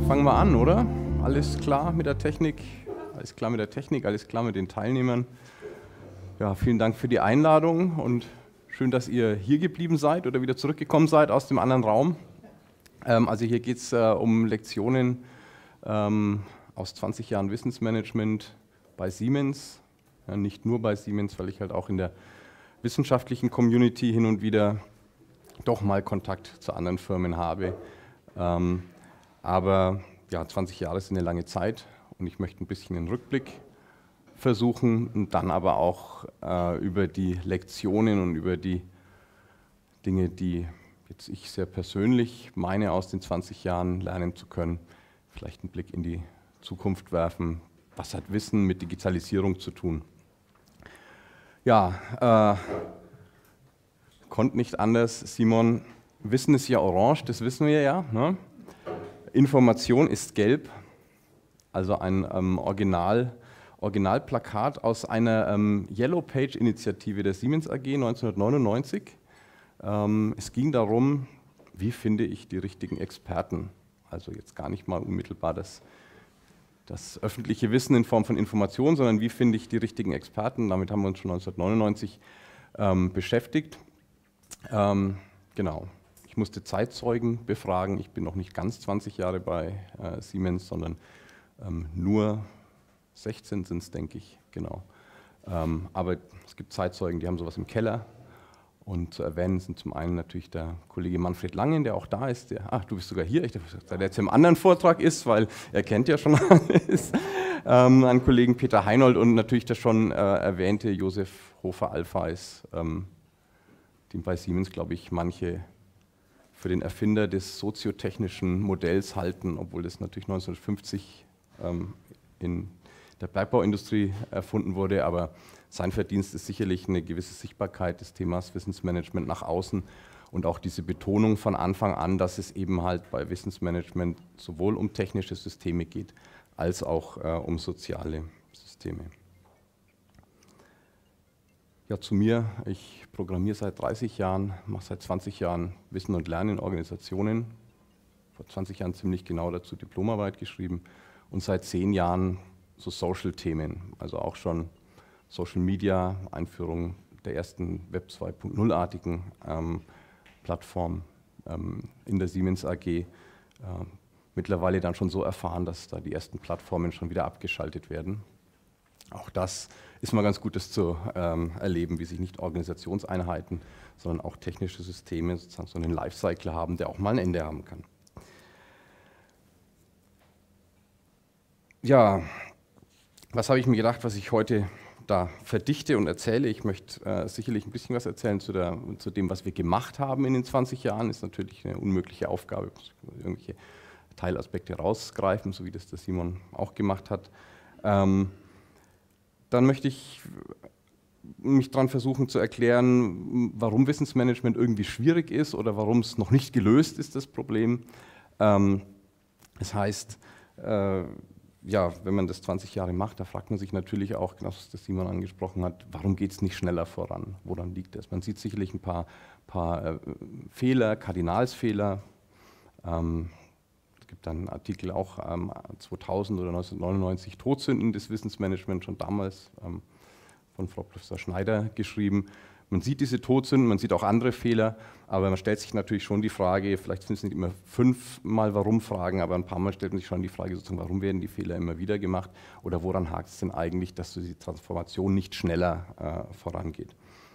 fangen wir an, oder? Alles klar mit der Technik? Alles klar mit der Technik, alles klar mit den Teilnehmern. Ja, vielen Dank für die Einladung und schön, dass ihr hier geblieben seid oder wieder zurückgekommen seid aus dem anderen Raum. Also hier geht es um Lektionen aus 20 Jahren Wissensmanagement bei Siemens. Ja, nicht nur bei Siemens, weil ich halt auch in der wissenschaftlichen Community hin und wieder doch mal Kontakt zu anderen Firmen habe. Aber ja, 20 Jahre sind eine lange Zeit und ich möchte ein bisschen einen Rückblick versuchen und dann aber auch über die Lektionen und über die Dinge, die jetzt ich sehr persönlich meine, aus den 20 Jahren lernen zu können, vielleicht einen Blick in die Zukunft werfen. Was hat Wissen mit Digitalisierung zu tun? Ja, konnte nicht anders, Simon. Wissen ist ja orange, das wissen wir ja. Ne? Information ist gelb, also ein Originalplakat aus einer Yellow Page-Initiative der Siemens AG 1999. Es ging darum, wie finde ich die richtigen Experten? Also jetzt gar nicht mal unmittelbar das öffentliche Wissen in Form von Informationen, sondern wie finde ich die richtigen Experten? Damit haben wir uns schon 1999 beschäftigt. Genau. Ich musste Zeitzeugen befragen. Ich bin noch nicht ganz 20 Jahre bei Siemens, sondern nur 16 sind es, denke ich. Genau. Aber es gibt Zeitzeugen, die haben sowas im Keller. Und zu erwähnen sind zum einen natürlich der Kollege Manfred Langen, der auch da ist. Du bist sogar hier. Ich dachte, der jetzt im anderen Vortrag ist, weil er kennt ja schon alles. Einen Kollegen Peter Heinold und natürlich der schon erwähnte Josef Hofer-Alpheis, den bei Siemens, glaube ich, manche für den Erfinder des soziotechnischen Modells halten, obwohl das natürlich 1950 in der Bergbauindustrie erfunden wurde, aber sein Verdienst ist sicherlich eine gewisse Sichtbarkeit des Themas Wissensmanagement nach außen und auch diese Betonung von Anfang an, dass es eben halt bei Wissensmanagement sowohl um technische Systeme geht, als auch um soziale Systeme. Ja, zu mir, ich programmiere seit 30 Jahren, mache seit 20 Jahren Wissen und Lernen in Organisationen, vor 20 Jahren ziemlich genau dazu Diplomarbeit geschrieben und seit 10 Jahren so Social-Themen, also auch schon Social Media, Einführung der ersten Web 2.0-artigen Plattform in der Siemens AG. Mittlerweile dann schon so erfahren, dass da die ersten Plattformen schon wieder abgeschaltet werden. Auch das ist mal ganz gut, das zu erleben, wie sich nicht Organisationseinheiten, sondern auch technische Systeme sozusagen so einen Lifecycle haben, der auch mal ein Ende haben kann. Ja, was habe ich mir gedacht, was ich heute da verdichte und erzähle? Ich möchte sicherlich ein bisschen was erzählen zu dem, was wir gemacht haben in den 20 Jahren. Ist natürlich eine unmögliche Aufgabe, irgendwelche Teilaspekte rausgreifen, so wie das der Simon auch gemacht hat. Dann möchte ich mich daran versuchen zu erklären, warum Wissensmanagement irgendwie schwierig ist oder warum es noch nicht gelöst ist, das Problem. Das heißt, ja, wenn man das 20 Jahre macht, da fragt man sich natürlich auch, genau was Simon angesprochen hat, warum geht es nicht schneller voran? Woran liegt das? Man sieht sicherlich ein paar Fehler, Kardinalsfehler. Es gibt einen Artikel auch 2000 oder 1999, Todsünden des Wissensmanagements, schon damals von Frau Professor Schneider geschrieben. Man sieht diese Todsünden, man sieht auch andere Fehler, aber man stellt sich natürlich schon die Frage, vielleicht sind es nicht immer 5-mal Warum-Fragen, aber ein paar Mal stellt man sich schon die Frage, sozusagen, warum werden die Fehler immer wieder gemacht oder woran hakt es denn eigentlich, dass so die Transformation nicht schneller vorangeht.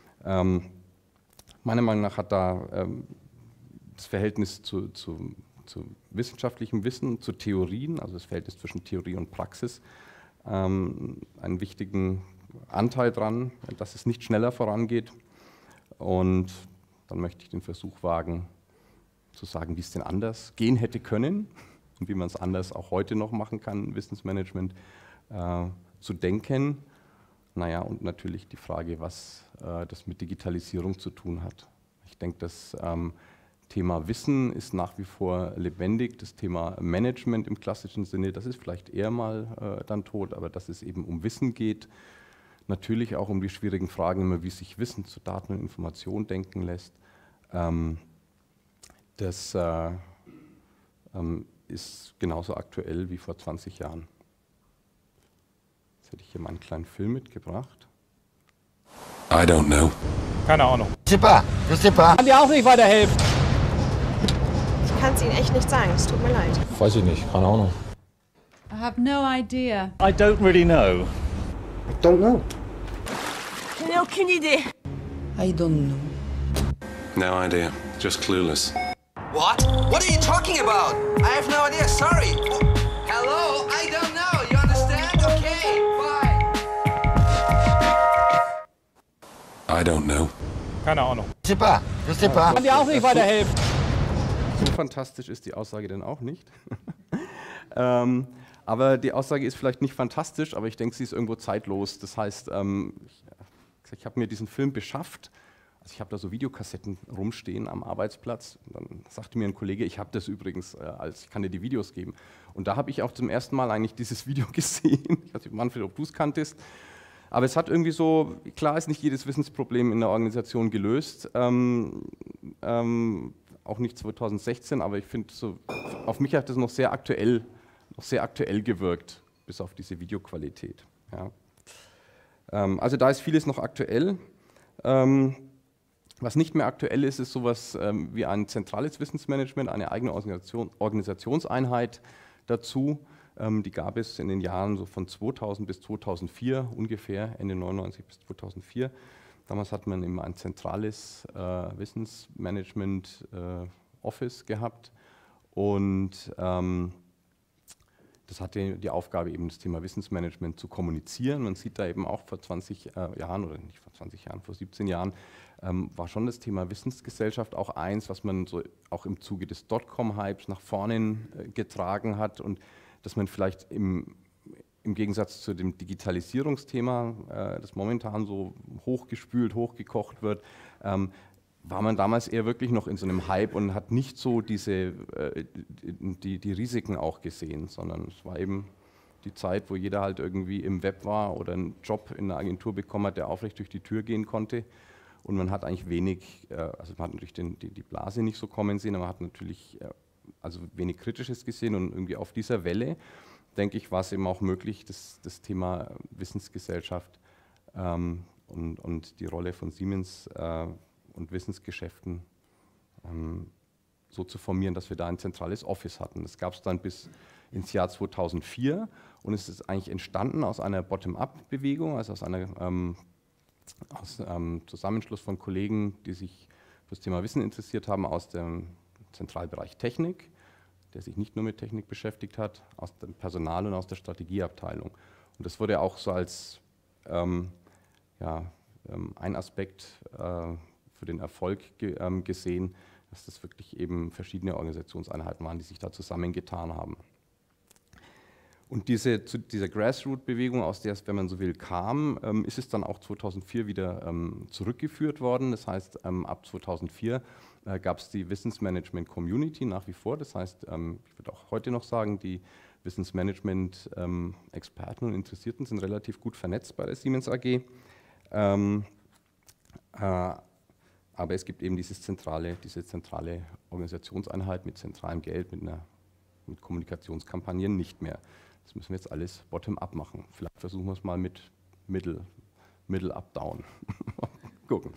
Meiner Meinung nach hat da das Verhältnis zu wissenschaftlichem Wissen, zu Theorien, also das Verhältnis zwischen Theorie und Praxis, einen wichtigen Anteil dran, dass es nicht schneller vorangeht. Und dann möchte ich den Versuch wagen, zu sagen, wie es denn anders gehen hätte können und wie man es anders auch heute noch machen kann, Wissensmanagement zu denken. Naja, und natürlich die Frage, was das mit Digitalisierung zu tun hat. Ich denke, das Thema Wissen ist nach wie vor lebendig. Das Thema Management im klassischen Sinne, das ist vielleicht eher mal dann tot, aber dass es eben um Wissen geht, natürlich auch um die schwierigen Fragen, immer wie sich Wissen zu Daten und Information denken lässt. Das ist genauso aktuell wie vor 20 Jahren. Jetzt hätte ich hier mal einen kleinen Film mitgebracht. I don't know. Keine Ahnung. Je sais pas. Kann dir auch nicht weiterhelfen. Ich kann es Ihnen echt nicht sagen, es tut mir leid. Weiß ich nicht, keine Ahnung. I have no idea. I don't really know. I don't know. Je n'ai aucune idée. I don't know. No idea. Just clueless. What? What are you talking about? I have no idea, sorry. Hello? I don't know, you understand? Okay, bye. I don't know. Keine Ahnung. Je sais pas. Kann dir auch nicht weiterhelfen. So fantastisch ist die Aussage dann auch nicht. Aber die Aussage ist vielleicht nicht fantastisch, aber ich denke, sie ist irgendwo zeitlos. Das heißt, ich habe mir diesen Film beschafft. Also ich habe da so Videokassetten rumstehen am Arbeitsplatz. Und dann sagte mir ein Kollege, ich habe das übrigens, ich kann dir die Videos geben. Und da habe ich auch zum ersten Mal eigentlich dieses Video gesehen. Ich weiß nicht, Manfred, ob du es kanntest. Aber es hat irgendwie so, klar ist nicht jedes Wissensproblem in der Organisation gelöst. Auch nicht 2016, aber ich finde, so, auf mich hat das noch sehr aktuell gewirkt, bis auf diese Videoqualität. Ja. Also da ist vieles noch aktuell. Was nicht mehr aktuell ist, ist sowas wie ein zentrales Wissensmanagement, eine eigene Organisationseinheit dazu. Die gab es in den Jahren so von 2000 bis 2004, ungefähr Ende 99 bis 2004. Damals hat man immer ein zentrales Wissensmanagement Office gehabt und das hatte die Aufgabe, eben das Thema Wissensmanagement zu kommunizieren. Man sieht da eben auch vor 20 Jahren, oder nicht vor 20 Jahren, vor 17 Jahren, war schon das Thema Wissensgesellschaft auch eins, was man so auch im Zuge des Dotcom-Hypes nach vorne getragen hat und dass man vielleicht im Gegensatz zu dem Digitalisierungsthema, das momentan so hochgespült, hochgekocht wird, war man damals eher wirklich noch in so einem Hype und hat nicht so die Risiken auch gesehen, sondern es war eben die Zeit, wo jeder halt irgendwie im Web war oder einen Job in einer Agentur bekommen hat, der aufrecht durch die Tür gehen konnte. Und man hat eigentlich wenig, also man hat natürlich die Blase nicht so kommen sehen, aber man hat natürlich also wenig Kritisches gesehen und irgendwie auf dieser Welle, denke ich, war es eben auch möglich, das Thema Wissensgesellschaft und die Rolle von Siemens und Wissensgeschäften so zu formieren, dass wir da ein zentrales Office hatten. Das gab es dann bis ins Jahr 2004 und es ist eigentlich entstanden aus einer Bottom-up-Bewegung, also aus einem Zusammenschluss von Kollegen, die sich für das Thema Wissen interessiert haben, aus dem Zentralbereich Technik, der sich nicht nur mit Technik beschäftigt hat, aus dem Personal und aus der Strategieabteilung. Und das wurde auch so als ein Aspekt für den Erfolg gesehen, dass das wirklich eben verschiedene Organisationseinheiten waren, die sich da zusammengetan haben. Und zu dieser Grassroot-Bewegung, aus der es, wenn man so will, kam, ist es dann auch 2004 wieder zurückgeführt worden. Das heißt, ab 2004 gab es die Wissensmanagement-Community nach wie vor. Das heißt, ich würde auch heute noch sagen, die Wissensmanagement-Experten und Interessierten sind relativ gut vernetzt bei der Siemens AG. Aber es gibt eben diese zentrale Organisationseinheit mit zentralem Geld, mit Kommunikationskampagnen nicht mehr. Das müssen wir jetzt alles bottom-up machen. Vielleicht versuchen wir es mal mit middle-up-down. Gucken.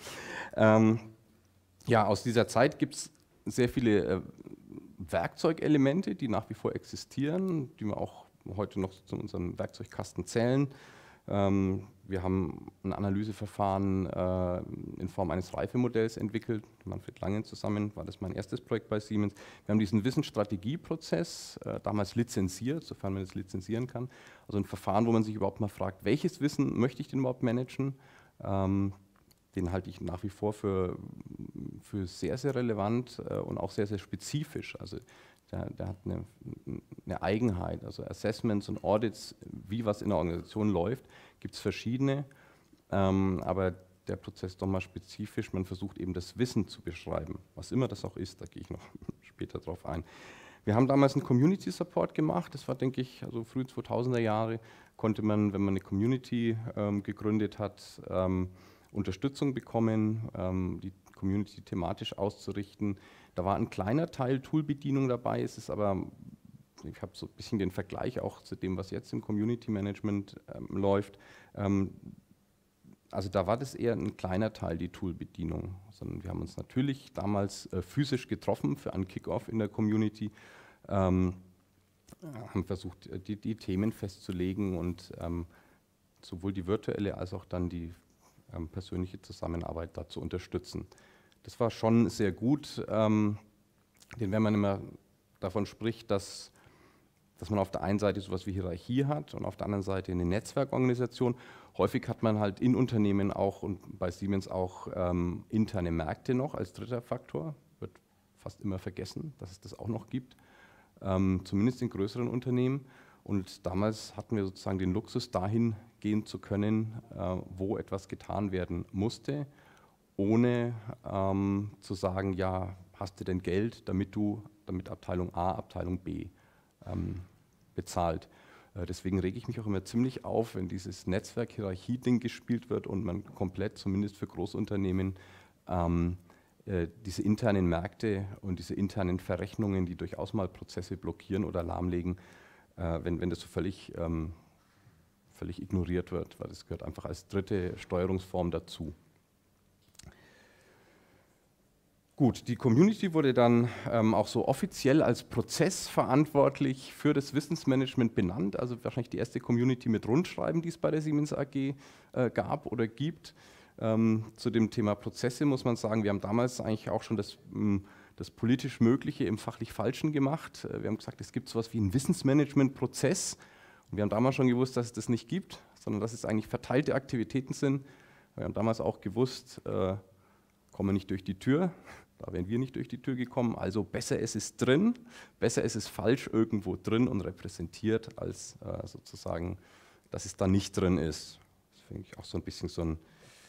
Aus dieser Zeit gibt es sehr viele Werkzeugelemente, die nach wie vor existieren, die wir auch heute noch zu unserem Werkzeugkasten zählen. Wir haben ein Analyseverfahren in Form eines Reifemodells entwickelt, mit Manfred Langen zusammen, war das mein erstes Projekt bei Siemens. Wir haben diesen Wissensstrategieprozess damals lizenziert, sofern man das lizenzieren kann. Also ein Verfahren, wo man sich überhaupt mal fragt, welches Wissen möchte ich denn überhaupt managen? Den halte ich nach wie vor für sehr, sehr relevant und auch sehr, sehr spezifisch. Also der hat eine Eigenheit, also Assessments und Audits, wie was in der Organisation läuft, gibt es verschiedene, aber der Prozess ist doch mal spezifisch, man versucht eben das Wissen zu beschreiben, was immer das auch ist, da gehe ich noch später drauf ein. Wir haben damals einen Community Support gemacht, das war, denke ich, also früh 2000er Jahre, konnte man, wenn man eine Community gegründet hat, Unterstützung bekommen, die Community thematisch auszurichten. Da war ein kleiner Teil Toolbedienung dabei, es ist aber ich habe so ein bisschen den Vergleich auch zu dem, was jetzt im Community Management läuft. Also da war das eher ein kleiner Teil, die Toolbedienung, sondern wir haben uns natürlich damals physisch getroffen für einen Kickoff in der Community, haben versucht, die Themen festzulegen und sowohl die virtuelle als auch dann die persönliche Zusammenarbeit da zu unterstützen. Das war schon sehr gut, denn wenn man immer davon spricht, dass man auf der einen Seite sowas wie Hierarchie hat und auf der anderen Seite eine Netzwerkorganisation. Häufig hat man halt in Unternehmen auch und bei Siemens auch interne Märkte noch als dritter Faktor. Wird fast immer vergessen, dass es das auch noch gibt, zumindest in größeren Unternehmen. Und damals hatten wir sozusagen den Luxus, dahin gehen zu können, wo etwas getan werden musste, ohne zu sagen, ja, hast du denn Geld, damit Abteilung A, Abteilung B bezahlt. Deswegen rege ich mich auch immer ziemlich auf, wenn dieses Netzwerk-Hierarchie-Ding gespielt wird und man komplett, zumindest für Großunternehmen, diese internen Märkte und diese internen Verrechnungen, die durchaus mal Prozesse blockieren oder lahmlegen, wenn das so völlig ignoriert wird, weil das gehört einfach als dritte Steuerungsform dazu. Gut, die Community wurde dann auch so offiziell als Prozess verantwortlich für das Wissensmanagement benannt, also wahrscheinlich die erste Community mit Rundschreiben, die es bei der Siemens AG gab oder gibt. Zu dem Thema Prozesse muss man sagen, wir haben damals eigentlich auch schon das politisch Mögliche im fachlich Falschen gemacht. Wir haben gesagt, es gibt so etwas wie einen Wissensmanagement-Prozess und wir haben damals schon gewusst, dass es das nicht gibt, sondern dass es eigentlich verteilte Aktivitäten sind. Wir haben damals auch gewusst, kommen wir nicht durch die Tür. Da wären wir nicht durch die Tür gekommen, also besser es ist drin, besser es ist falsch irgendwo drin und repräsentiert, als sozusagen, dass es da nicht drin ist. Das finde ich auch so ein bisschen so ein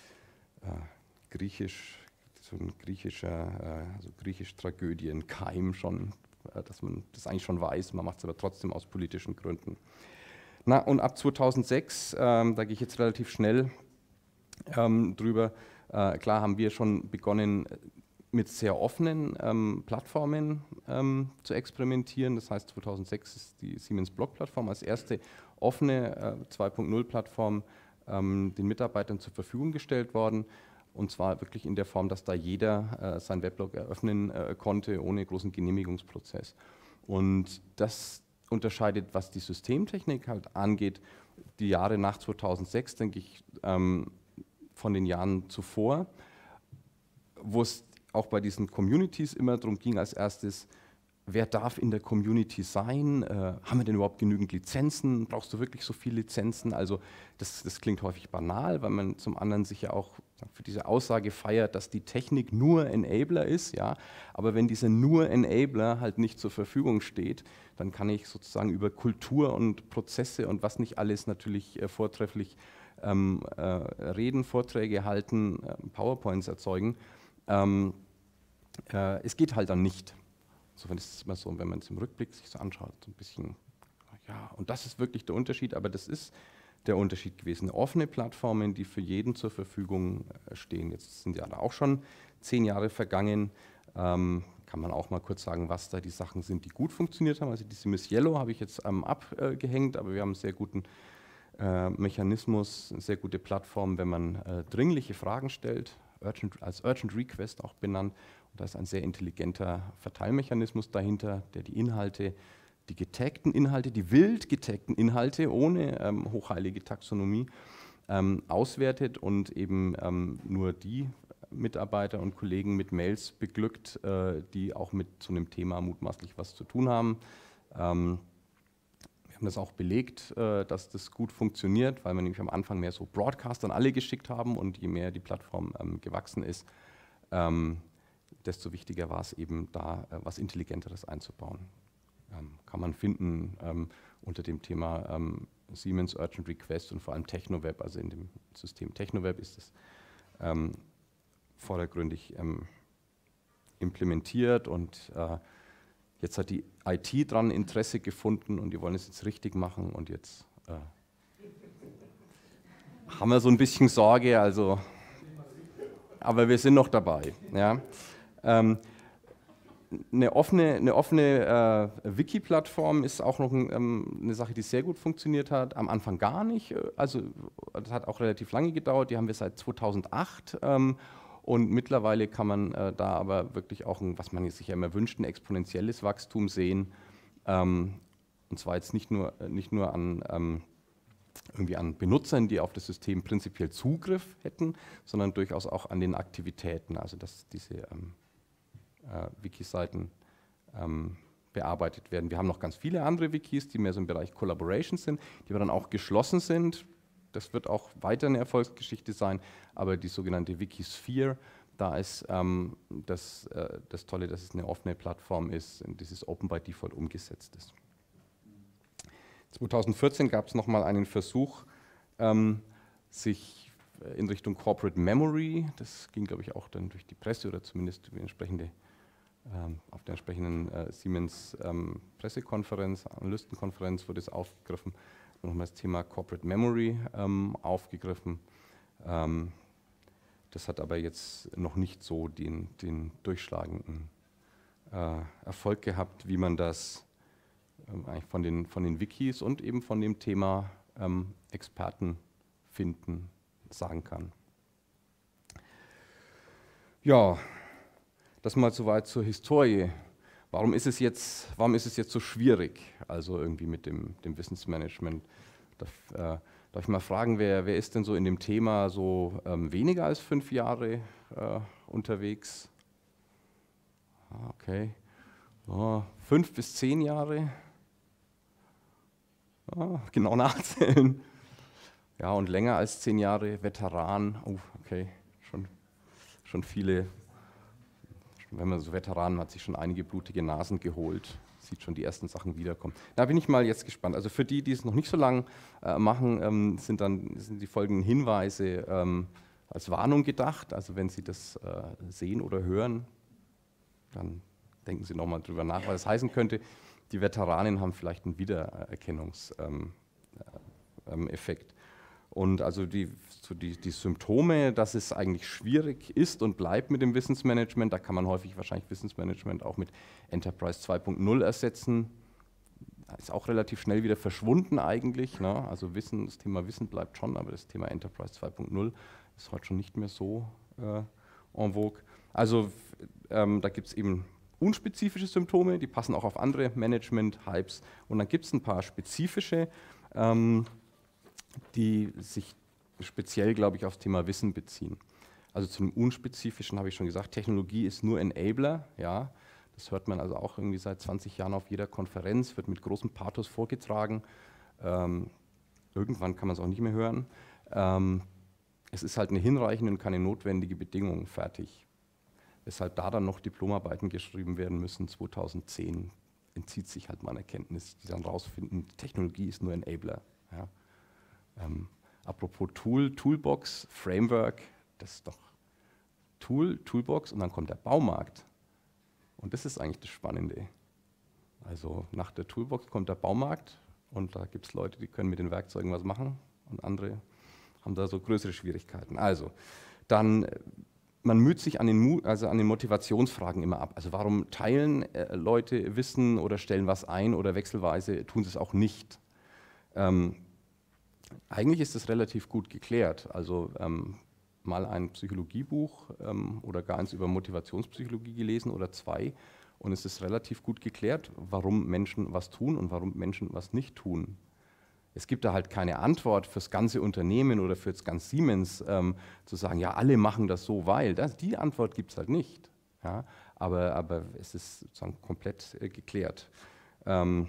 griechisch Tragödien-Keim schon, dass man das eigentlich schon weiß, man macht es aber trotzdem aus politischen Gründen. Na, und ab 2006, da gehe ich jetzt relativ schnell drüber, klar haben wir schon begonnen, mit sehr offenen Plattformen zu experimentieren. Das heißt, 2006 ist die Siemens Blog-Plattform als erste offene 2.0-Plattform den Mitarbeitern zur Verfügung gestellt worden. Und zwar wirklich in der Form, dass da jeder seinen Weblog eröffnen konnte, ohne großen Genehmigungsprozess. Und das unterscheidet, was die Systemtechnik halt angeht, die Jahre nach 2006, denke ich, von den Jahren zuvor, wo es auch bei diesen Communities immer darum ging, als erstes, wer darf in der Community sein? Haben wir denn überhaupt genügend Lizenzen? Brauchst du wirklich so viele Lizenzen? Also das klingt häufig banal, weil man zum anderen sich ja auch für diese Aussage feiert, dass die Technik nur Enabler ist. Ja? Aber wenn dieser nur Enabler halt nicht zur Verfügung steht, dann kann ich sozusagen über Kultur und Prozesse und was nicht alles natürlich vortrefflich reden, Vorträge halten, PowerPoints erzeugen. Es geht halt dann nicht. Insofern ist es immer so, wenn man es im Rückblick sich so anschaut, so ein bisschen, ja, und das ist wirklich der Unterschied, aber das ist der Unterschied gewesen. Offene Plattformen, die für jeden zur Verfügung stehen. Jetzt sind ja da auch schon 10 Jahre vergangen. Kann man auch mal kurz sagen, was da die Sachen sind, die gut funktioniert haben. Also die Siemens Yellow habe ich jetzt abgehängt, aber wir haben einen sehr guten Mechanismus, eine sehr gute Plattform, wenn man dringliche Fragen stellt, als Urgent Request auch benannt. Und da ist ein sehr intelligenter Verteilmechanismus dahinter, der die Inhalte, die getagten Inhalte, die wild getagten Inhalte ohne hochheilige Taxonomie auswertet und eben nur die Mitarbeiter und Kollegen mit Mails beglückt, die auch mit so einem Thema mutmaßlich was zu tun haben. Wir haben das auch belegt, dass das gut funktioniert, weil wir nämlich am Anfang mehr so Broadcast an alle geschickt haben und je mehr die Plattform gewachsen ist, desto wichtiger war es eben da, was Intelligenteres einzubauen. Kann man finden unter dem Thema Siemens Urgent Request und vor allem Technoweb, also in dem System Technoweb ist es vordergründig implementiert und jetzt hat die IT dran Interesse gefunden und die wollen es jetzt richtig machen und jetzt haben wir so ein bisschen Sorge, also, aber wir sind noch dabei. Ja. eine offene Wiki-Plattform ist auch noch eine Sache, die sehr gut funktioniert hat. Am Anfang gar nicht. Also das hat auch relativ lange gedauert. Die haben wir seit 2008. Und mittlerweile kann man da aber wirklich auch, was man sich ja immer wünscht, ein exponentielles Wachstum sehen. Und zwar jetzt nicht nur an irgendwie an Benutzern, die auf das System prinzipiell Zugriff hätten, sondern durchaus auch an den Aktivitäten, also dass diese Wiki-Seiten bearbeitet werden. Wir haben noch ganz viele andere Wikis, die mehr so im Bereich Collaboration sind, die aber dann auch geschlossen sind. Das wird auch weiter eine Erfolgsgeschichte sein, aber die sogenannte Wikisphere, da ist das Tolle, dass es eine offene Plattform ist und dieses Open by Default umgesetzt ist. 2014 gab es nochmal einen Versuch, sich in Richtung Corporate Memory, das ging glaube ich auch dann durch die Presse oder zumindest auf der entsprechenden Siemens Pressekonferenz, Analystenkonferenz wurde es aufgegriffen, nochmal das Thema Corporate Memory aufgegriffen. Das hat aber jetzt noch nicht so den durchschlagenden Erfolg gehabt, wie man das eigentlich von den Wikis und eben von dem Thema Experten finden sagen kann. Ja, das mal soweit zur Historie. Warum ist es jetzt so schwierig, also irgendwie mit dem Wissensmanagement? Darf ich mal fragen, wer ist denn so in dem Thema so weniger als 5 Jahre unterwegs? Okay, 5 bis 10 Jahre. Genau nachzählen. Ja, und länger als 10 Jahre Veteran. Oh, okay, schon viele. Wenn man so Veteranen hat sich schon einige blutige Nasen geholt, sieht schon die ersten Sachen wiederkommen. Da bin ich mal jetzt gespannt. Also für die, die es noch nicht so lang machen, sind die folgenden Hinweise als Warnung gedacht. Also wenn Sie das sehen oder hören, dann denken Sie nochmal drüber nach, was das heißen könnte. Die Veteranen haben vielleicht einen Wiedererkennungseffekt. Und also die Symptome, dass es eigentlich schwierig ist und bleibt mit dem Wissensmanagement, da kann man häufig wahrscheinlich Wissensmanagement auch mit Enterprise 2.0 ersetzen. Ist auch relativ schnell wieder verschwunden eigentlich. Ne? Also das Thema Wissen bleibt schon, aber das Thema Enterprise 2.0 ist heute schon nicht mehr so en vogue. Also da gibt es eben unspezifische Symptome, die passen auch auf andere Management-Hypes. Und dann gibt es ein paar spezifische, die sich speziell, glaube ich, aufs Thema Wissen beziehen. Also zum Unspezifischen habe ich schon gesagt, Technologie ist nur Enabler. Ja, das hört man also auch irgendwie seit 20 Jahren auf jeder Konferenz, wird mit großem Pathos vorgetragen. Irgendwann kann man es auch nicht mehr hören. Es ist halt eine hinreichende und keine notwendige Bedingung, fertig. Weshalb da dann noch Diplomarbeiten geschrieben werden müssen, 2010 entzieht sich halt mal Erkenntnis, die dann rausfinden, Technologie ist nur Enabler. Ja. Apropos Toolbox, Framework, das ist doch Toolbox und dann kommt der Baumarkt. Und das ist eigentlich das Spannende. Also nach der Toolbox kommt der Baumarkt und da gibt es Leute, die können mit den Werkzeugen was machen und andere haben da so größere Schwierigkeiten. Also dann man müht sich an den Motivationsfragen immer ab. Also warum teilen Leute Wissen oder stellen was ein oder wechselweise tun sie es auch nicht? Eigentlich ist das relativ gut geklärt. Also mal ein Psychologiebuch oder gar eins über Motivationspsychologie gelesen oder 2 und es ist relativ gut geklärt, warum Menschen was tun und warum Menschen was nicht tun. Es gibt da halt keine Antwort fürs ganze Unternehmen oder für das ganze Siemens, zu sagen, ja, alle machen das so, weil. Die Antwort gibt es halt nicht. Ja? Aber es ist sozusagen komplett geklärt. Na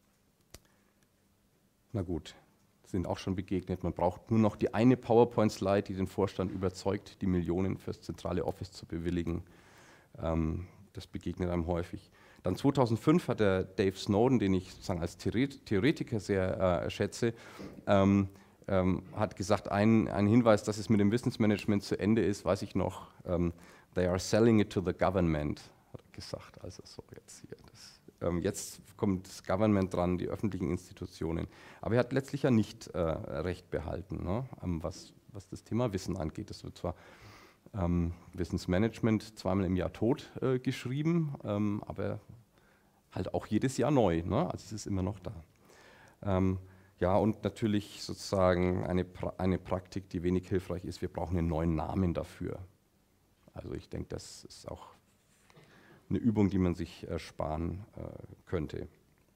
gut, sind auch schon begegnet. Man braucht nur noch die eine PowerPoint-Slide, die den Vorstand überzeugt, die Millionen fürs zentrale Office zu bewilligen. Das begegnet einem häufig. Dann 2005 hat der Dave Snowden, den ich sozusagen als Theoretiker sehr schätze, hat gesagt, ein Hinweis, dass es mit dem Wissensmanagement zu Ende ist, weiß ich noch, they are selling it to the government, hat er gesagt. Also so jetzt hier. Jetzt kommt das Government dran, die öffentlichen Institutionen. Aber er hat letztlich ja nicht Recht behalten, ne, was das Thema Wissen angeht. Das wird zwar Wissensmanagement zweimal im Jahr tot geschrieben, aber halt auch jedes Jahr neu, ne? Also es ist immer noch da. Ja, und natürlich sozusagen eine Praktik, die wenig hilfreich ist, wir brauchen einen neuen Namen dafür. Also ich denke, das ist auch eine Übung, die man sich sparen könnte.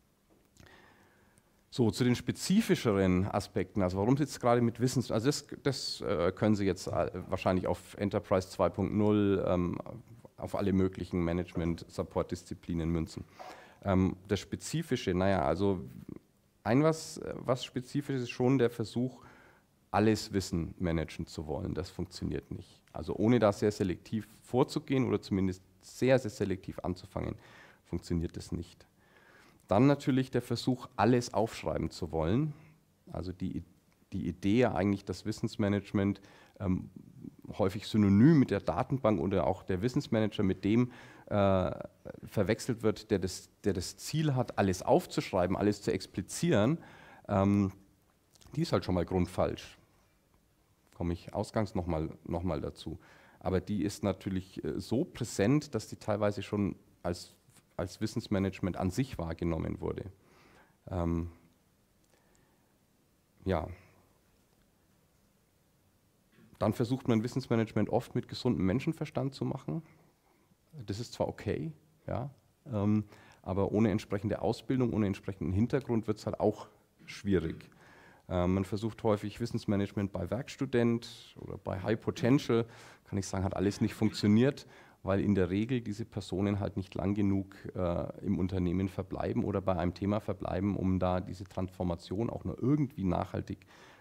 So, zu den spezifischeren Aspekten, also warum es jetzt gerade mit also das können Sie jetzt wahrscheinlich auf Enterprise 2.0, auf alle möglichen Management-Support-Disziplinen münzen. Das Spezifische, naja, also was spezifisch ist, schon der Versuch, alles Wissen managen zu wollen. Das funktioniert nicht. Also ohne da sehr selektiv vorzugehen oder zumindest sehr, sehr selektiv anzufangen, funktioniert das nicht. Dann natürlich der Versuch, alles aufschreiben zu wollen. Also die Idee eigentlich, dass Wissensmanagement häufig synonym mit der Datenbank oder auch der Wissensmanager mit dem verwechselt wird, der das Ziel hat, alles aufzuschreiben, alles zu explizieren, die ist halt schon mal grundfalsch. Komme ich ausgangs noch mal dazu. Aber die ist natürlich so präsent, dass die teilweise schon als Wissensmanagement an sich wahrgenommen wurde. Ja. Dann versucht man Wissensmanagement oft mit gesundem Menschenverstand zu machen. Das ist zwar okay, ja, aber ohne entsprechende Ausbildung, ohne entsprechenden Hintergrund wird es halt auch schwierig. Man versucht häufig Wissensmanagement bei Werkstudent oder bei High Potential, kann ich sagen, hat alles nicht funktioniert, weil in der Regel diese Personen halt nicht lang genug im Unternehmen verbleiben oder bei einem Thema verbleiben, um da diese Transformation auch nur irgendwie nachhaltig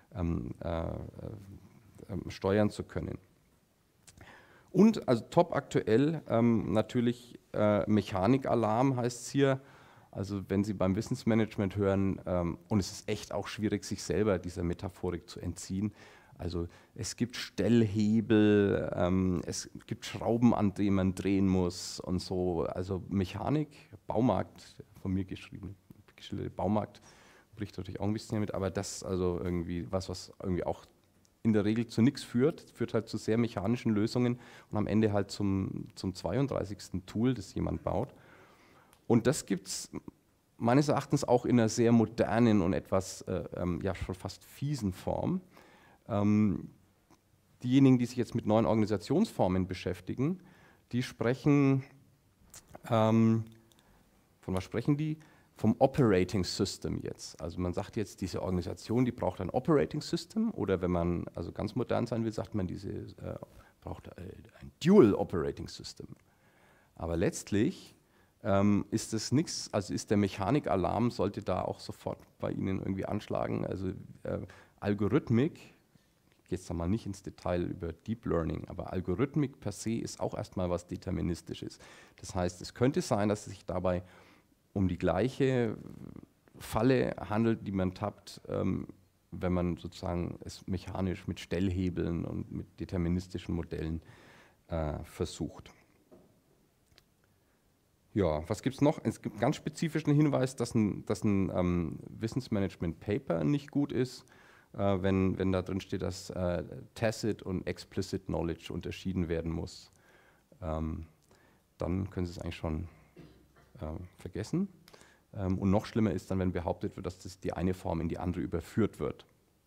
steuern zu können. Und also top aktuell natürlich Mechanikalarm heißt es hier. Also wenn Sie beim Wissensmanagement hören, und es ist echt auch schwierig, sich selber dieser Metaphorik zu entziehen. Also es gibt Stellhebel, es gibt Schrauben, an denen man drehen muss und so. Also Mechanik, Baumarkt, von mir geschrieben, Baumarkt bricht natürlich auch ein bisschen damit, aber das also irgendwie was irgendwie auch in der Regel zu nichts führt halt zu sehr mechanischen Lösungen und am Ende halt zum 32. Tool, das jemand baut. Und das gibt es meines Erachtens auch in einer sehr modernen und etwas ja schon fast fiesen Form. Diejenigen, die sich jetzt mit neuen Organisationsformen beschäftigen, die sprechen, von was sprechen die? Vom Operating System jetzt. Also man sagt jetzt, diese Organisation, die braucht ein Operating System oder wenn man also ganz modern sein will, sagt man, diese braucht ein Dual Operating System. Aber letztlich ist es nichts, also ist der Mechanikalarm, sollte da auch sofort bei Ihnen irgendwie anschlagen. Also Algorithmik, ich gehe jetzt da mal nicht ins Detail über Deep Learning, aber Algorithmik per se ist auch erstmal was Deterministisches. Das heißt, es könnte sein, dass es sich dabei um die gleiche Falle handelt, die man tappt, wenn man sozusagen es mechanisch mit Stellhebeln und mit deterministischen Modellen versucht. Ja, was gibt es noch? Es gibt einen ganz spezifischen Hinweis, dass ein Wissensmanagement-Paper nicht gut ist, wenn da drin steht, dass Tacit und Explicit Knowledge unterschieden werden muss. Dann können Sie es eigentlich schon vergessen. Und noch schlimmer ist dann, wenn behauptet wird, dass das die eine Form in die andere überführt wird.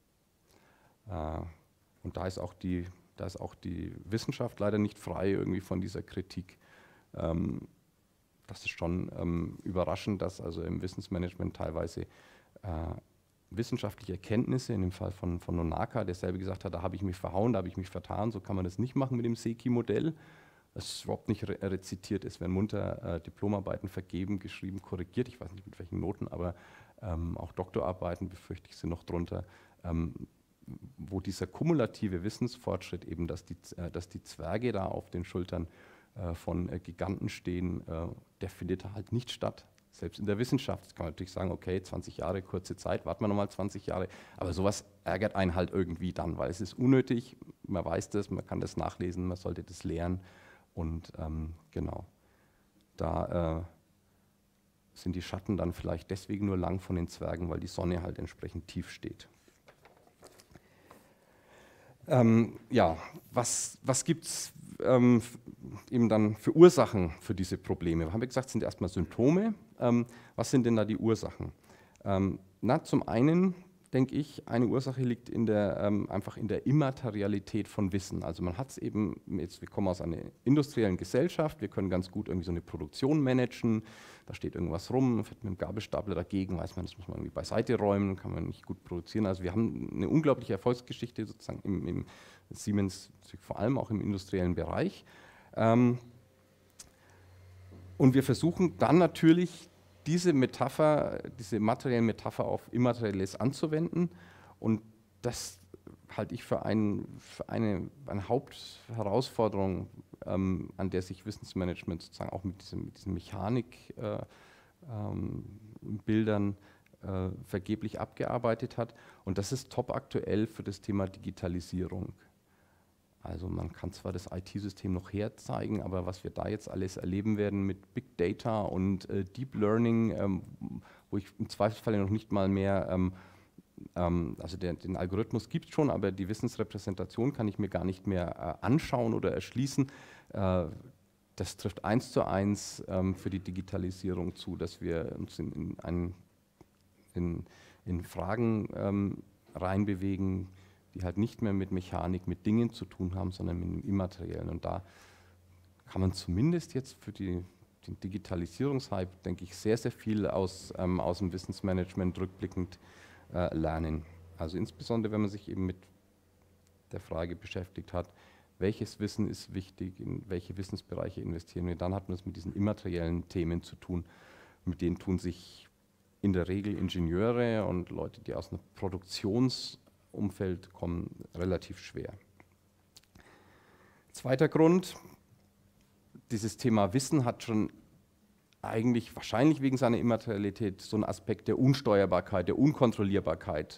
Und da ist auch die Wissenschaft leider nicht frei irgendwie von dieser Kritik. Das ist schon überraschend, dass also im Wissensmanagement teilweise wissenschaftliche Erkenntnisse, in dem Fall von Nonaka, der selber gesagt hat, da habe ich mich verhauen, da habe ich mich vertan, so kann man das nicht machen mit dem Seki-Modell. Das ist überhaupt nicht rezitiert, es werden munter Diplomarbeiten vergeben, geschrieben, korrigiert, ich weiß nicht mit welchen Noten, aber auch Doktorarbeiten, befürchte ich, sind noch drunter, wo dieser kumulative Wissensfortschritt eben, dass die Zwerge da auf den Schultern von Giganten stehen, der findet halt nicht statt. Selbst in der Wissenschaft kann man natürlich sagen, okay, 20 Jahre, kurze Zeit, warten wir nochmal 20 Jahre, aber sowas ärgert einen halt irgendwie dann, weil es ist unnötig, man weiß das, man kann das nachlesen, man sollte das lernen. Und genau, da sind die Schatten dann vielleicht deswegen nur lang von den Zwergen, weil die Sonne halt entsprechend tief steht. Ja, was gibt es eben dann für Ursachen für diese Probleme? Haben wir gesagt, sind erstmal Symptome. Was sind denn da die Ursachen? Zum einen denke ich, eine Ursache liegt einfach in der Immaterialität von Wissen. Also man hat es eben, wir kommen aus einer industriellen Gesellschaft, wir können ganz gut irgendwie so eine Produktion managen, da steht irgendwas rum, fährt mit dem Gabelstapler dagegen, weiß man, das muss man irgendwie beiseite räumen, kann man nicht gut produzieren. Also wir haben eine unglaubliche Erfolgsgeschichte sozusagen im Siemens, vor allem auch im industriellen Bereich. Und wir versuchen dann natürlich diese materielle Metapher auf Immaterielles anzuwenden, und das halte ich für eine Hauptherausforderung, an der sich Wissensmanagement sozusagen auch mit diesen Mechanikbildern vergeblich abgearbeitet hat, und das ist top aktuell für das Thema Digitalisierung. Also man kann zwar das IT-System noch herzeigen, aber was wir da jetzt alles erleben werden mit Big Data und Deep Learning, wo ich im Zweifelsfall noch nicht mal mehr, also den Algorithmus gibt es schon, aber die Wissensrepräsentation kann ich mir gar nicht mehr anschauen oder erschließen. Das trifft 1:1 für die Digitalisierung zu, dass wir uns in Fragen reinbewegen, die halt nicht mehr mit Mechanik, mit Dingen zu tun haben, sondern mit dem Immateriellen. Und da kann man zumindest jetzt für den Digitalisierungshype, denke ich, sehr, sehr viel aus dem Wissensmanagement rückblickend lernen. Also insbesondere, wenn man sich eben mit der Frage beschäftigt hat, welches Wissen ist wichtig, in welche Wissensbereiche investieren wir, dann hat man es mit diesen immateriellen Themen zu tun. Mit denen tun sich in der Regel Ingenieure und Leute, die aus einer Produktionsumfeld kommen, relativ schwer. Zweiter Grund, dieses Thema Wissen hat schon eigentlich wahrscheinlich wegen seiner Immaterialität so einen Aspekt der Unsteuerbarkeit, der Unkontrollierbarkeit,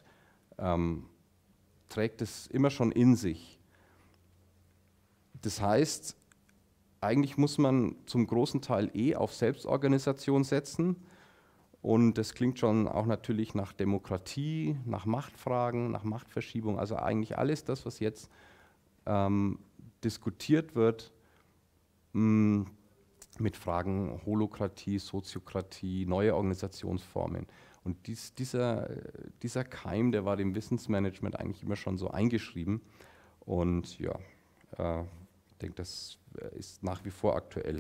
trägt es immer schon in sich. Das heißt, eigentlich muss man zum großen Teil auf Selbstorganisation setzen. Und das klingt schon auch natürlich nach Demokratie, nach Machtfragen, nach Machtverschiebung. Also eigentlich alles das, was jetzt diskutiert wird mit Fragen Holokratie, Soziokratie, neue Organisationsformen. Und dieser Keim, der war dem Wissensmanagement eigentlich immer schon so eingeschrieben. Und ja, ich denke, das ist nach wie vor aktuell.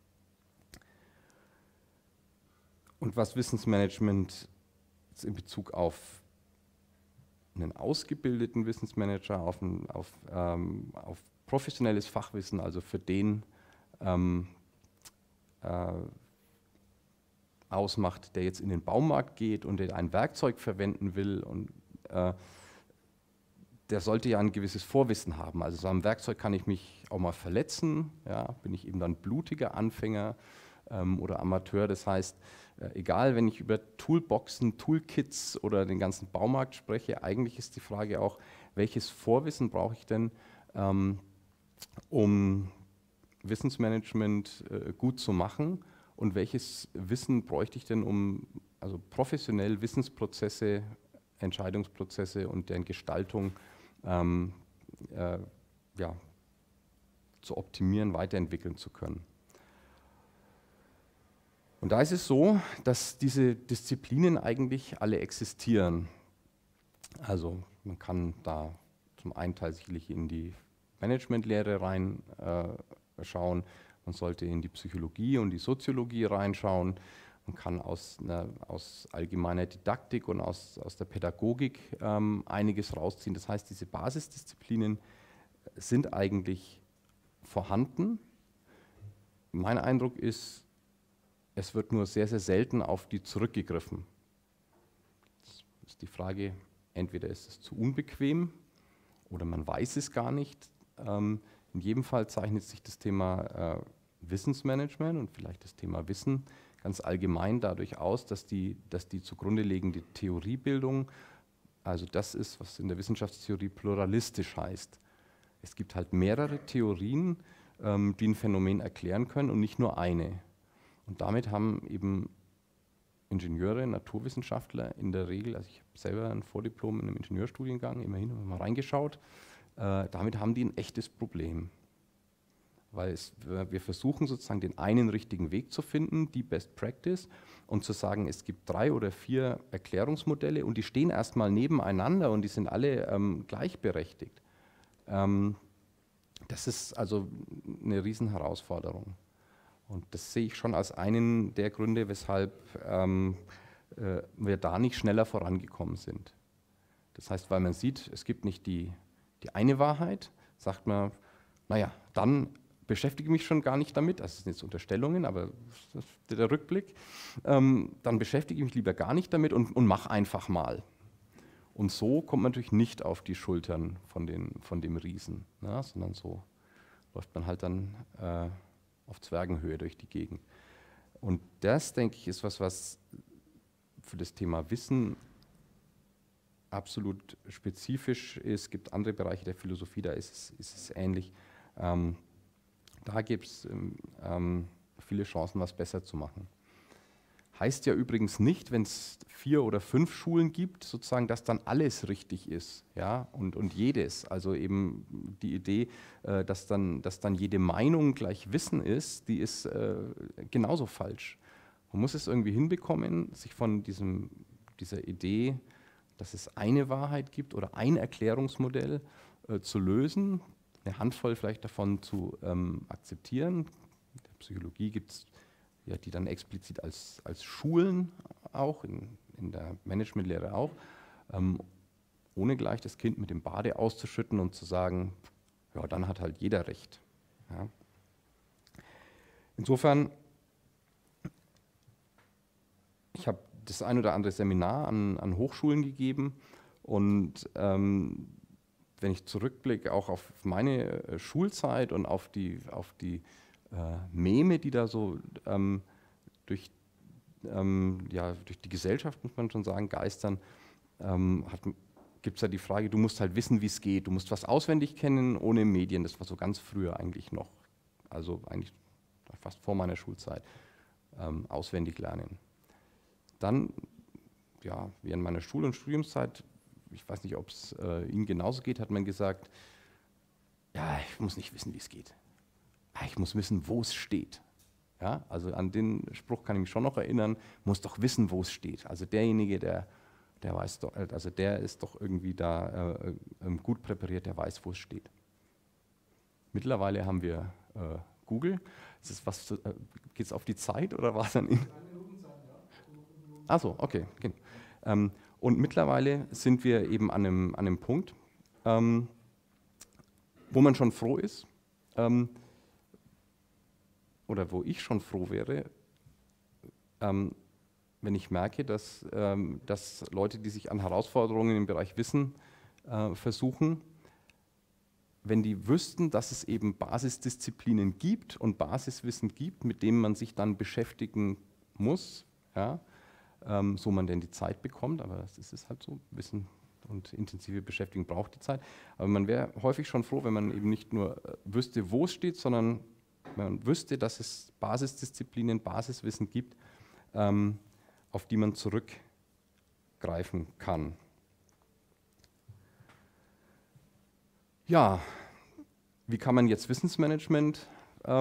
Und was Wissensmanagement in Bezug auf einen ausgebildeten Wissensmanager, auf professionelles Fachwissen, also für den ausmacht, der jetzt in den Baumarkt geht und der ein Werkzeug verwenden will, und der sollte ja ein gewisses Vorwissen haben. Also so einem Werkzeug kann ich mich auch mal verletzen, ja, bin ich eben dann blutiger Anfänger oder Amateur. Das heißt, egal, wenn ich über Toolboxen, Toolkits oder den ganzen Baumarkt spreche, eigentlich ist die Frage auch, welches Vorwissen brauche ich denn, um Wissensmanagement gut zu machen, und welches Wissen bräuchte ich denn, um also professionell Wissensprozesse, Entscheidungsprozesse und deren Gestaltung zu optimieren, weiterentwickeln zu können. Und da ist es so, dass diese Disziplinen eigentlich alle existieren. Also man kann da zum einen Teil sicherlich in die Managementlehre reinschauen, man sollte in die Psychologie und die Soziologie reinschauen, man kann aus allgemeiner Didaktik und aus der Pädagogik einiges rausziehen. Das heißt, diese Basisdisziplinen sind eigentlich vorhanden. Mein Eindruck ist, es wird nur sehr, sehr selten auf die zurückgegriffen. Jetzt ist die Frage, entweder ist es zu unbequem oder man weiß es gar nicht. In jedem Fall zeichnet sich das Thema Wissensmanagement und vielleicht das Thema Wissen ganz allgemein dadurch aus, dass die zugrunde liegende Theoriebildung, also das ist, was in der Wissenschaftstheorie pluralistisch heißt. Es gibt halt mehrere Theorien, die ein Phänomen erklären können und nicht nur eine. Und damit haben eben Ingenieure, Naturwissenschaftler in der Regel, also ich habe selber ein Vordiplom in einem Ingenieurstudiengang, immerhin haben wir mal reingeschaut, damit haben die ein echtes Problem. weil wir versuchen sozusagen den einen richtigen Weg zu finden, die Best Practice, und zu sagen, es gibt 3 oder 4 Erklärungsmodelle und die stehen erstmal nebeneinander und die sind alle gleichberechtigt. Das ist also eine Riesenherausforderung. Und das sehe ich schon als einen der Gründe, weshalb wir da nicht schneller vorangekommen sind. Das heißt, weil man sieht, es gibt nicht die eine Wahrheit, sagt man, naja, dann beschäftige mich schon gar nicht damit, das sind jetzt Unterstellungen, aber das ist der Rückblick, dann beschäftige ich mich lieber gar nicht damit und mache einfach mal. Und so kommt man natürlich nicht auf die Schultern von dem Riesen, ja, sondern so läuft man halt dann auf Zwergenhöhe durch die Gegend. Und das, denke ich, ist was für das Thema Wissen absolut spezifisch ist. Es gibt andere Bereiche der Philosophie, da ist es ähnlich. Da gibt es viele Chancen, was besser zu machen. Heißt ja übrigens nicht, wenn es 4 oder 5 Schulen gibt, sozusagen, dass dann alles richtig ist, ja, und jedes. Also eben die Idee, dass dann jede Meinung gleich Wissen ist, die ist genauso falsch. Man muss es irgendwie hinbekommen, sich von dieser Idee, dass es eine Wahrheit gibt oder ein Erklärungsmodell zu lösen, eine Handvoll vielleicht davon zu akzeptieren. In der Psychologie gibt es ja, die dann explizit als Schulen auch, in der Managementlehre auch, ohne gleich das Kind mit dem Bade auszuschütten und zu sagen, ja, dann hat halt jeder recht. Ja. Insofern, ich habe das ein oder andere Seminar an Hochschulen gegeben und wenn ich zurückblicke auch auf meine Schulzeit und auf die Meme, die da so durch die Gesellschaft, muss man schon sagen, geistern, gibt es ja die Frage, du musst halt wissen, wie es geht. Du musst was auswendig kennen, ohne Medien. Das war so ganz früher eigentlich noch, also eigentlich fast vor meiner Schulzeit, auswendig lernen. Dann, ja, während meiner Schul- und Studiumszeit, ich weiß nicht, ob es Ihnen genauso geht, hat man gesagt, ja, ich muss nicht wissen, wie es geht. Ich muss wissen, wo es steht. Ja, also an den Spruch kann ich mich schon noch erinnern, muss doch wissen, wo es steht. Also derjenige, der weiß doch, also der ist doch irgendwie da gut präpariert, der weiß, wo es steht. Mittlerweile haben wir Google. Geht es auf die Zeit oder war es an Ihnen? 3 Minuten Zeit, ja. Achso, okay. Und mittlerweile sind wir eben an einem Punkt, wo man schon froh ist, oder wo ich schon froh wäre, wenn ich merke, dass Leute, die sich an Herausforderungen im Bereich Wissen versuchen, wenn die wüssten, dass es eben Basisdisziplinen gibt und Basiswissen gibt, mit dem man sich dann beschäftigen muss, ja, so man denn die Zeit bekommt, aber das ist halt so, Wissen und intensive Beschäftigung braucht die Zeit. Aber man wäre häufig schon froh, wenn man eben nicht nur wüsste, wo es steht, sondern man wüsste, dass es Basisdisziplinen, Basiswissen gibt, auf die man zurückgreifen kann. Ja, wie kann man jetzt Wissensmanagement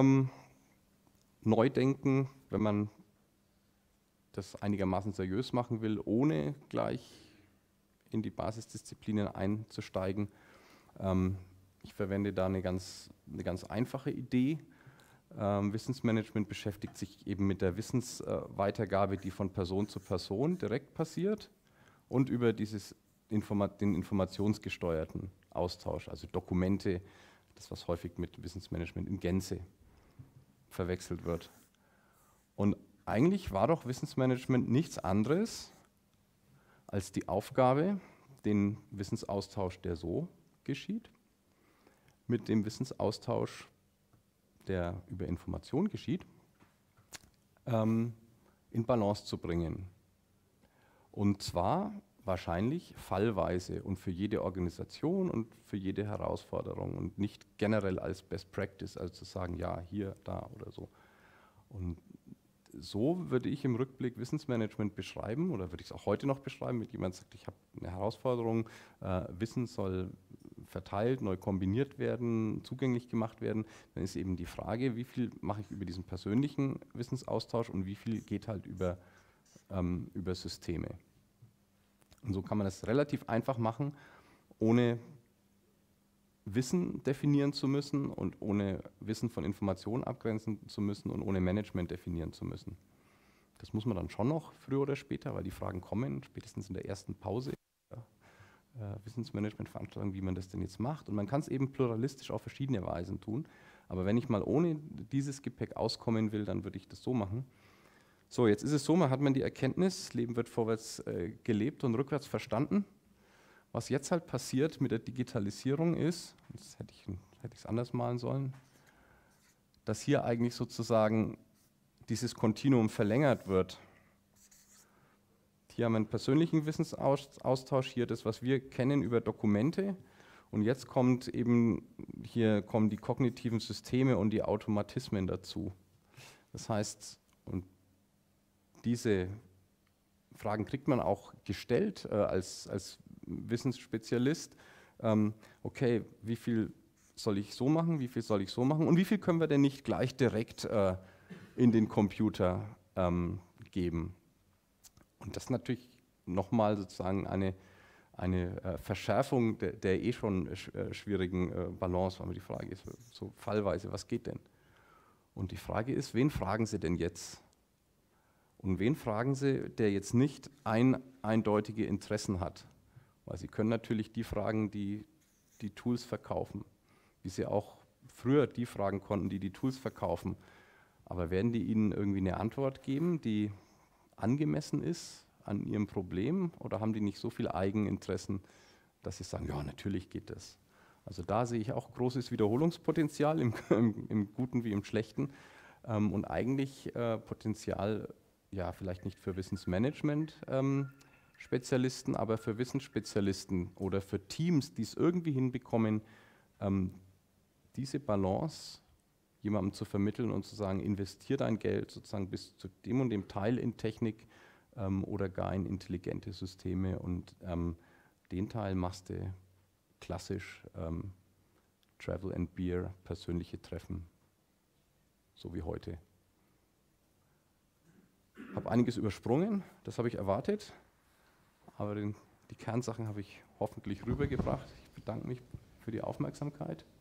neu denken, wenn man das einigermaßen seriös machen will, ohne gleich in die Basisdisziplinen einzusteigen? Ich verwende da eine ganz einfache Idee. Wissensmanagement beschäftigt sich eben mit der Wissensweitergabe, die von Person zu Person direkt passiert und über den informationsgesteuerten Austausch, also Dokumente, das was häufig mit Wissensmanagement in Gänze verwechselt wird. Und eigentlich war doch Wissensmanagement nichts anderes als die Aufgabe, den Wissensaustausch, der so geschieht, mit dem Wissensaustausch, der über Information geschieht, in Balance zu bringen. Und zwar wahrscheinlich fallweise und für jede Organisation und für jede Herausforderung und nicht generell als Best Practice, also zu sagen, ja, hier, da oder so. Und so würde ich im Rückblick Wissensmanagement beschreiben, oder würde ich es auch heute noch beschreiben, wenn jemand sagt, ich habe eine Herausforderung, Wissen soll verteilt, neu kombiniert werden, zugänglich gemacht werden, dann ist eben die Frage, wie viel mache ich über diesen persönlichen Wissensaustausch und wie viel geht halt über Systeme. Und so kann man das relativ einfach machen, ohne Wissen definieren zu müssen und ohne Wissen von Informationen abgrenzen zu müssen und ohne Management definieren zu müssen. Das muss man dann schon noch früher oder später, weil die Fragen kommen, spätestens in der ersten Pause, Wissensmanagement-Veranstaltungen, wie man das denn jetzt macht. Und man kann es eben pluralistisch auf verschiedene Weisen tun. Aber wenn ich mal ohne dieses Gepäck auskommen will, dann würde ich das so machen. So, jetzt ist es so, man hat die Erkenntnis, Leben wird vorwärts gelebt und rückwärts verstanden. Was jetzt halt passiert mit der Digitalisierung ist, das hätte ich es anders malen sollen, dass hier eigentlich sozusagen dieses Kontinuum verlängert wird. Hier haben wir einen persönlichen Wissensaustausch, hier das, was wir kennen über Dokumente. Und jetzt kommen die kognitiven Systeme und die Automatismen dazu. Das heißt, und diese Fragen kriegt man auch gestellt als Wissensspezialist. Okay, wie viel soll ich so machen, wie viel soll ich so machen und wie viel können wir denn nicht gleich direkt in den Computer geben? Und das ist natürlich nochmal sozusagen eine Verschärfung der schon schwierigen Balance, weil die Frage ist, so fallweise, was geht denn? Und die Frage ist, wen fragen Sie denn jetzt? Und wen fragen Sie, der jetzt nicht eindeutige Interessen hat? Weil Sie können natürlich die fragen, die die Tools verkaufen, wie Sie auch früher die fragen konnten, die die Tools verkaufen. Aber werden die Ihnen irgendwie eine Antwort geben, die angemessen ist an Ihrem Problem? Oder haben die nicht so viel Eigeninteressen, dass Sie sagen, ja, natürlich geht das. Also da sehe ich auch großes Wiederholungspotenzial im Guten wie im Schlechten und eigentlich Potenzial, ja, vielleicht nicht für Wissensmanagement-Spezialisten, aber für Wissensspezialisten oder für Teams, die es irgendwie hinbekommen, diese Balance jemandem zu vermitteln und zu sagen, investier dein Geld sozusagen bis zu dem und dem Teil in Technik oder gar in intelligente Systeme und den Teil machst du klassisch Travel and Beer, persönliche Treffen, so wie heute. Ich habe einiges übersprungen, das habe ich erwartet, aber die Kernsachen habe ich hoffentlich rübergebracht. Ich bedanke mich für die Aufmerksamkeit.